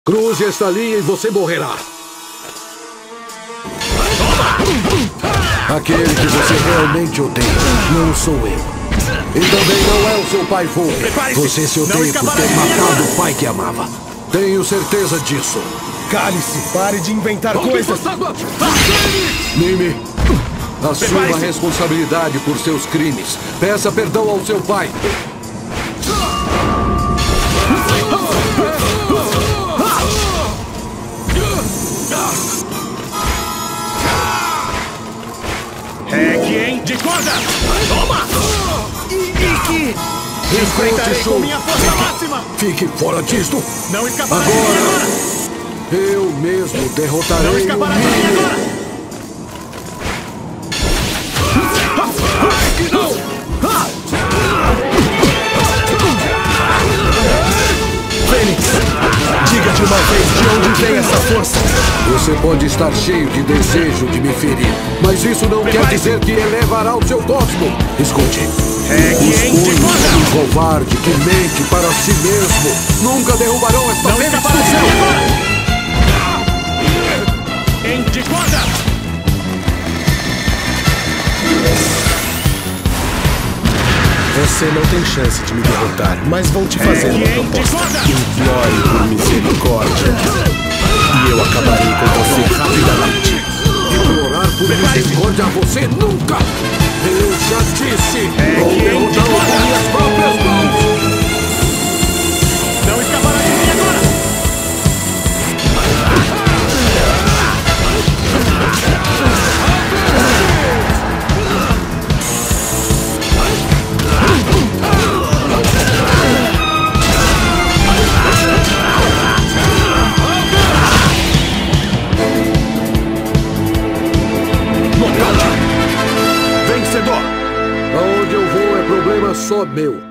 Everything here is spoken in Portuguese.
Cruze esta linha e você morrerá. Aquele que você realmente odeia não sou eu. E também não é o seu pai Vulcan. Você se odeia por ter matado o pai que amava. Tenho certeza disso. Cale-se! Pare de inventar coisas! Mimi, assuma a responsabilidade por seus crimes. Peça perdão ao seu pai. Requiem de corda! Toma! Ikki! Enfrentarei com minha força máxima! Fique fora disto! Não escapará de mim agora! Eu mesmo derrotarei Não o escapará de mim Mimi! agora! Fênix! Diga de uma vez de onde vem essa força! Você pode estar cheio de desejo de me ferir, mas isso não quer dizer que elevará o seu cosmo. Escute. Os covarde que mente para si mesmo nunca derrubarão esta fênix do céu. De corda! Você não tem chance de me derrotar, mas vou te fazer uma proposta. Implore por misericórdia. E eu acabarei com você rapidamente. Implorar por misericórdia a você nunca! Eu já disse! Vou derrotá-lo com minhas próprias mãos! Não escapará de mim agora! Vencedor! Aonde eu vou é problema só meu.